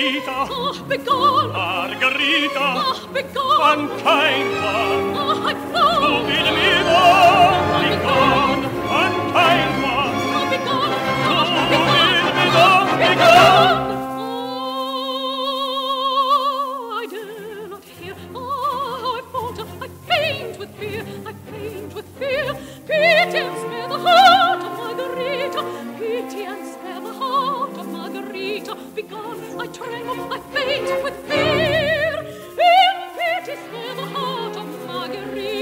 Margarita, Ah, begone! Margarita, Ah, begone! unkind one, Ah, I fall! who will me long, begone, unkind one, Ah, begone! who Ah, will me begone! long, begone. Oh, I dare not hear. Oh, I falter. I faint with fear. I faint with fear. Pity and spare the heart of Margarita. Pity and spare the heart of Margarita. Begone, I tremble, I faint with fear. In pity spare the heart of Margarita.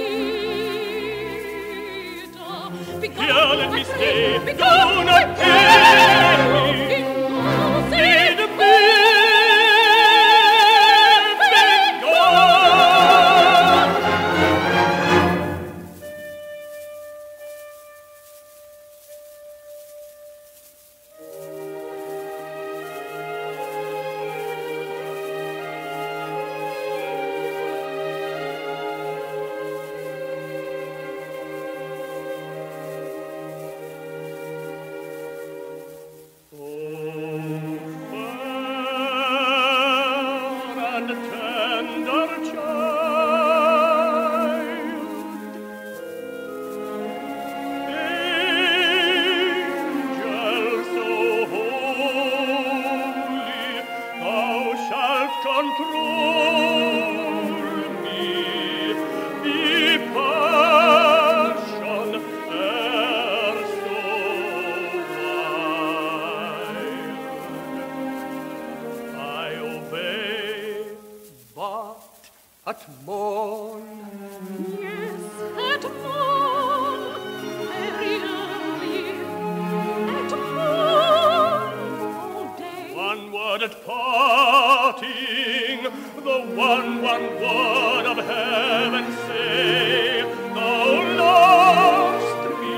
Begone, Here let me stay. begone, Do not pity me. begone, Need say, be at morn. yes, at morn, very early, at morn, all day. One word at parting, the one word of heaven say, thou lost me.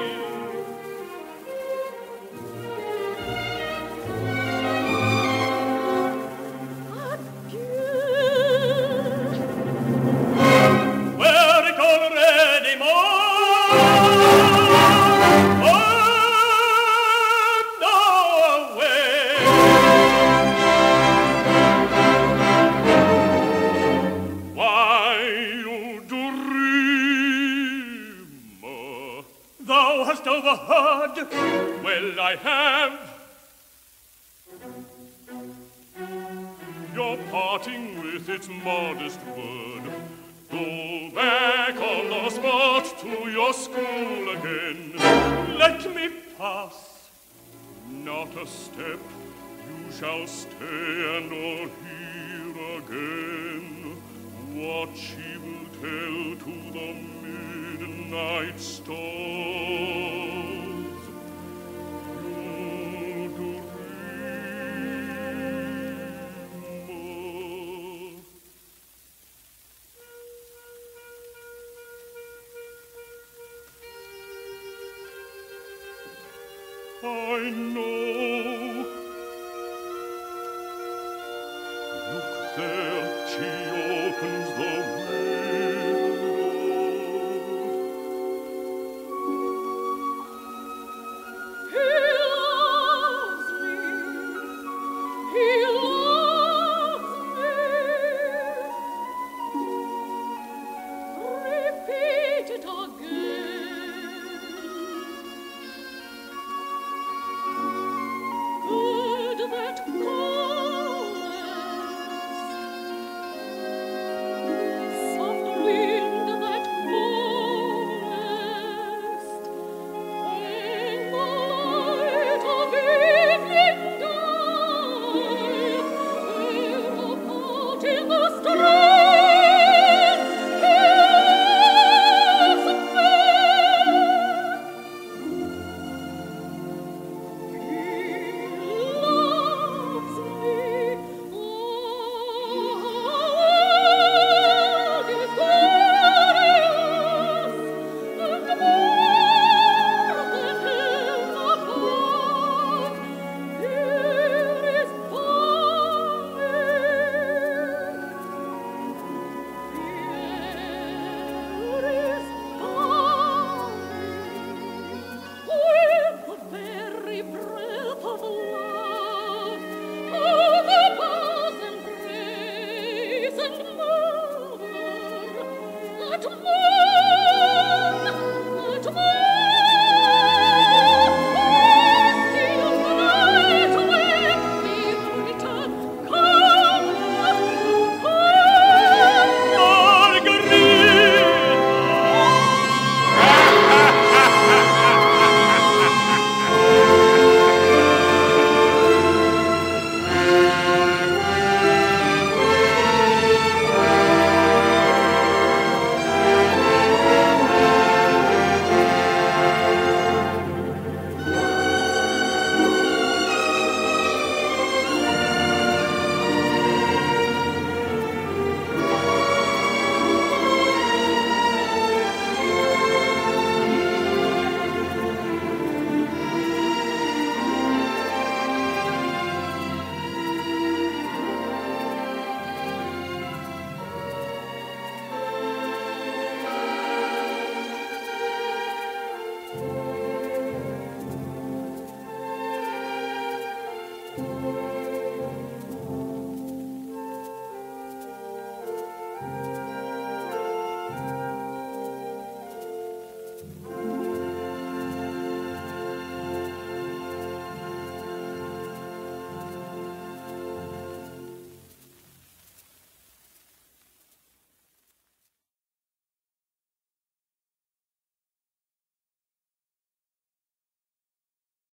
Were it already morn, and now away. Why, you dreamer, thou hast overheard? Well, I have. Your parting with its modest word. Go back on the spot to your school again. Let me pass, not a step. You shall stay and all hear again what she will tell to the midnight stars. You dreamer. I know. Look there, she opens the